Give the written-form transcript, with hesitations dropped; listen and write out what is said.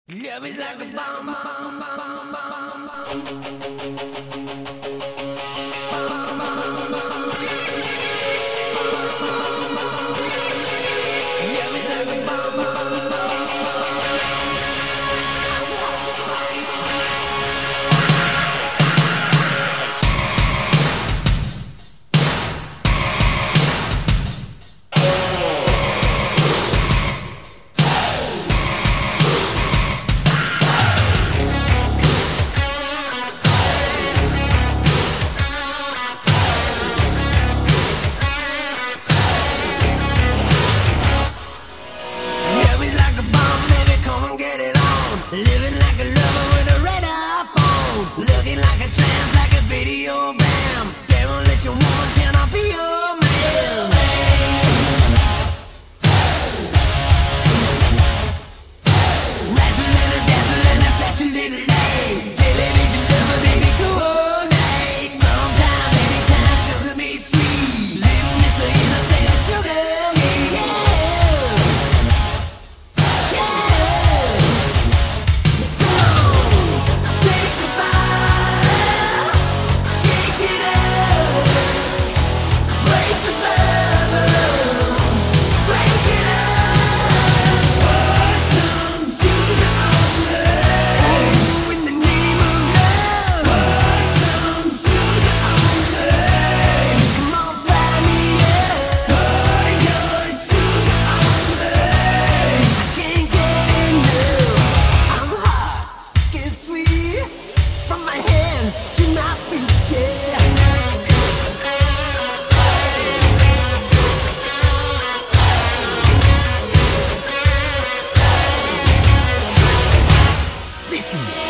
Love is like a bomb, bomb, bomb, bomb, bomb. Bomb, bomb, bomb. Love is like a bomb, bomb, bomb, living like a lover with a radar phone, looking like a tramp, like a video bam. Demolition woman, can I be your man? Razzling and dazzling and flashing little light. Television lover, baby, coordinate. Sometime, anytime, sugar me sweet. Little miss of anything, sugar me, yeah. Listen.